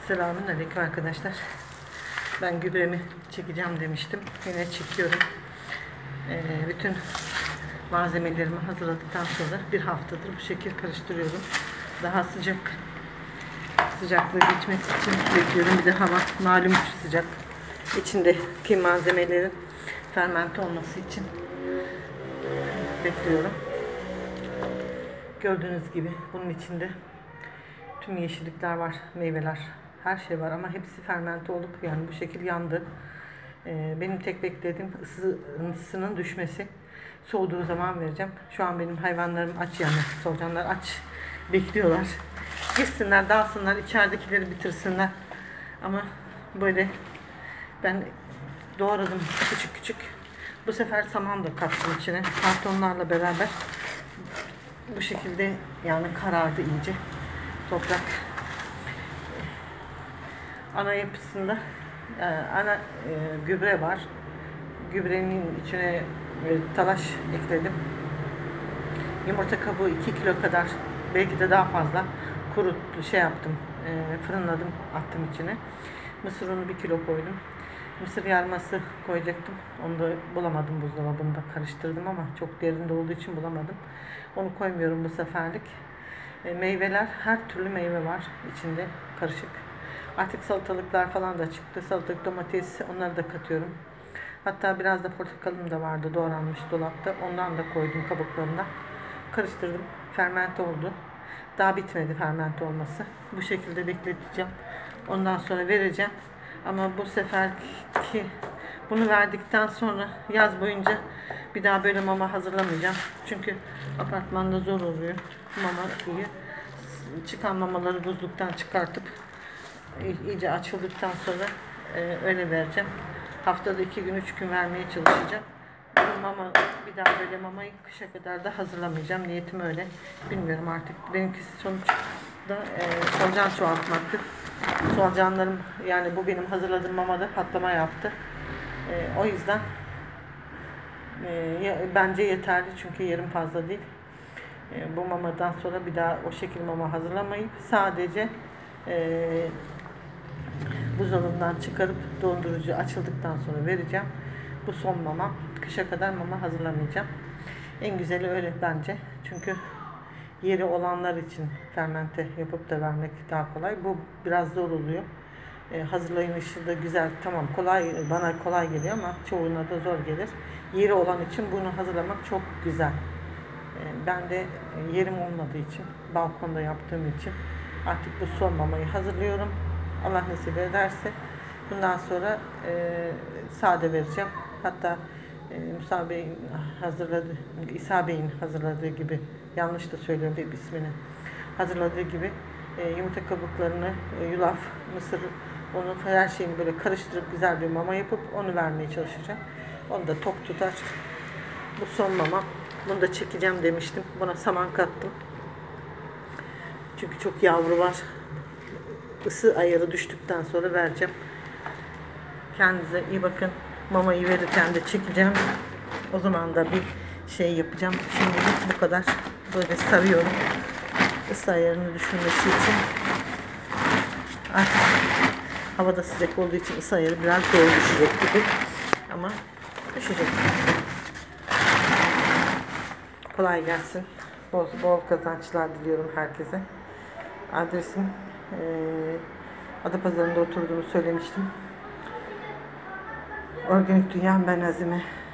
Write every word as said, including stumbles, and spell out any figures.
Selamünaleyküm arkadaşlar. Ben gübremi çekeceğim demiştim. Yine çekiyorum. Ee, bütün malzemelerimi hazırladıktan sonra bir haftadır bu şekil karıştırıyorum. Daha sıcak sıcaklığı geçmesi için bekliyorum. Bir de hava malum sıcak. İçindeki malzemelerin fermente olması için bekliyorum. Gördüğünüz gibi bunun içinde tüm yeşillikler var, meyveler, her şey var ama hepsi fermente olup yani bu şekil yandı. Ee, benim tek beklediğim ısı, ısının düşmesi. Soğuduğu zaman vereceğim. Şu an benim hayvanlarım aç yani. Solucanlar aç. Bekliyorlar. Gitsinler, dağılsınlar, içeridekileri bitirsinler. Ama böyle ben doğradım küçük küçük. Bu sefer saman da kattım içine. Kartonlarla beraber bu şekilde yani karardı iyice. Toprak ana yapısında ana e, gübre var. Gübrenin içine e, talaş ekledim. Yumurta kabuğu iki kilo kadar, belki de daha fazla kuruttu şey yaptım. E, fırınladım, attım içine. Mısır unu bir kilo koydum. Mısır yarması koyacaktım. Onu da bulamadım buzdolabında. Karıştırdım ama çok derinde olduğu için bulamadım. Onu koymuyorum bu seferlik. E, meyveler, her türlü meyve var içinde karışık. Artık salatalıklar falan da çıktı. Salatalık, domates, onları da katıyorum. Hatta biraz da portakalım da vardı doğranmış dolapta. Ondan da koydum kabuklarından. Karıştırdım. Fermente oldu. Daha bitmedi fermente olması. Bu şekilde bekleteceğim. Ondan sonra vereceğim. Ama bu seferki bunu verdikten sonra yaz boyunca bir daha böyle mama hazırlamayacağım. Çünkü apartmanda zor oluyor. Mama iyi. Çıkan mamaları buzluktan çıkartıp iyice açıldıktan sonra e, öyle vereceğim. Haftada iki gün, üç gün vermeye çalışacağım. Mama, bir daha böyle mamayı kışa kadar da hazırlamayacağım. Niyetim öyle. Bilmiyorum artık. Benimkisi sonuçta e, solucan çoğaltmaktı. Solucanlarım yani bu benim hazırladığım mamada patlama yaptı. E, o yüzden e, bence yeterli çünkü yerim fazla değil. E, bu mamadan sonra bir daha o şekil mama hazırlamayıp sadece e, buzdolabından çıkarıp dondurucu açıldıktan sonra vereceğim. Bu son mama. Kışa kadar mama hazırlamayacağım. En güzeli öyle bence. Çünkü yeri olanlar için fermente yapıp da vermek daha kolay. Bu biraz zor oluyor. Ee, hazırlayışı da güzel. Tamam kolay, bana kolay geliyor ama çoğuna da zor gelir. Yeri olan için bunu hazırlamak çok güzel. Ee, ben de yerim olmadığı için, balkonda yaptığım için artık bu son mamayı hazırlıyorum. Allah nasip ederse bundan sonra e, sade vereceğim. Hatta e, Musa Bey'in hazırladığı, İsa Bey'in hazırladığı gibi, yanlış da söylüyorum bir ismini, hazırladığı gibi e, yumurta kabuklarını, e, yulaf, mısır, onu her şeyini böyle karıştırıp güzel bir mama yapıp onu vermeye çalışacağım. Onu da tok tutar. Bu son mama. Bunu da çekeceğim demiştim. Buna saman kattım. Çünkü çok yavru var. Isı ayarı düştükten sonra vereceğim. Kendinize iyi bakın. Mamayı verirken de çekeceğim. O zaman da bir şey yapacağım. Şimdilik bu kadar. Böyle sarıyorum. Isı ayarını düşürmesi için. Artık havada sıcak olduğu için ısı ayarı biraz zor düşecek gibi. Ama düşecek. Kolay gelsin. Bol, bol kazançlar diliyorum herkese. Adresim Ee, Adapazarı'nda oturduğumu söylemiştim. Organik Dünya, ben Azime.